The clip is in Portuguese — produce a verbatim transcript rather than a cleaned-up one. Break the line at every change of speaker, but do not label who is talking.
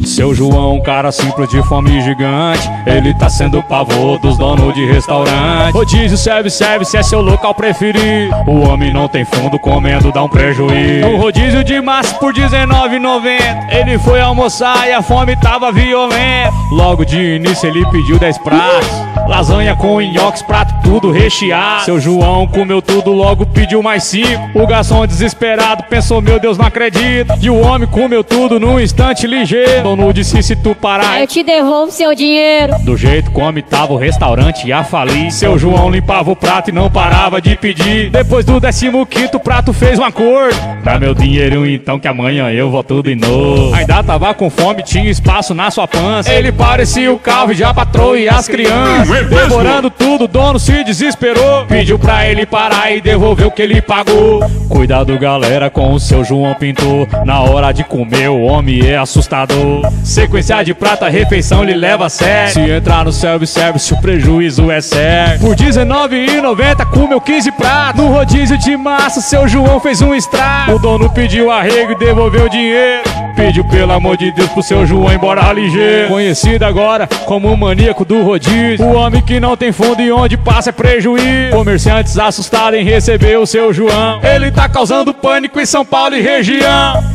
Seu João, um cara simples de fome gigante, ele tá sendo pavor dos donos de restaurante. Rodízio, serve, serve, se é seu local preferido. O homem não tem fundo, comendo dá um prejuízo. Um rodízio de massa por dezenove reais e noventa centavos. Ele foi almoçar e a fome tava violenta. Logo de início ele pediu dez pratos, lasanha com nhoques, prato tudo recheado. Seu João comeu tudo, logo pediu mais cinco. O garçom desesperado pensou, meu Deus, não acredito. E o homem comeu tudo num instante ligeiro. Dono disse, se tu parar,
eu te devolvo seu dinheiro.
Do jeito como tava o restaurante ia falir. Seu João limpava o prato e não parava de pedir. Depois do décimo quinto prato fez um acordo: dá meu dinheiro então que amanhã eu volto de novo. Ainda tava com fome, tinha espaço na sua pança. Ele parecia o calvo e já patrou e as crianças. Devorando tudo, o dono se desesperou. Pediu pra ele parar e devolver o que ele pagou. Cuidado galera com o seu João Pintor, na hora de comer o homem é assustador. Sequência de prato, a refeição lhe leva a sério. Se entrar no self-service o prejuízo é sério. Por dezenove reais e noventa centavos comeu quinze pratos. No rodízio de massa seu João fez um estrago. O dono pediu arrego e devolveu o dinheiro. Pediu pelo amor de Deus pro seu João embora ligeiro. Conhecido agora como o maníaco do rodízio, o homem que não tem fundo e onde passa é prejuízo. Comerciantes assustados em receber o seu João, ele tá causando pânico em São Paulo e região.